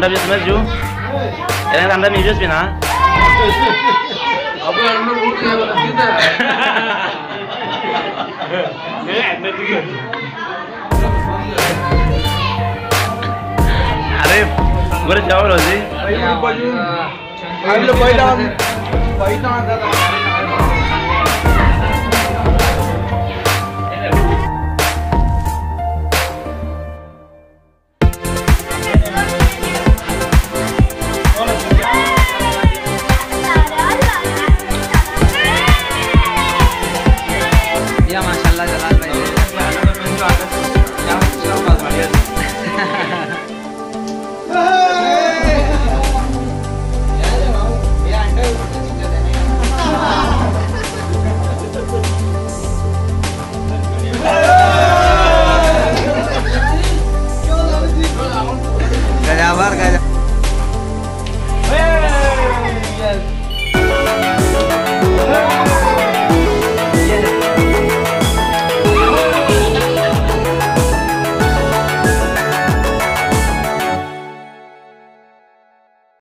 habis maju. Yang anda miju pina. Apa yang anda buat kita? Arif, gue udah jauh loh sih. Ayo,